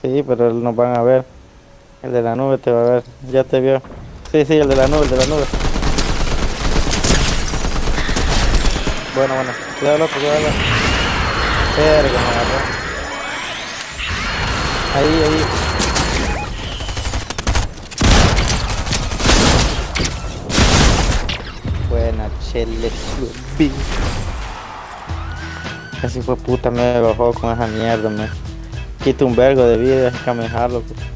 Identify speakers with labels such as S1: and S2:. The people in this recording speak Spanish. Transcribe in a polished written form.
S1: Sí, pero nos van a ver. El de la nube te va a ver. Ya te vio. Sí, sí, el de la nube, el de la nube. Bueno, bueno. Cuidado, loco, cuidado. Verga, me agarró. Ahí, ahí. Buena, chele, subí. Casi fue puta, me bajó con esa mierda, me. Quito un vergo de vida, déjame dejarlo.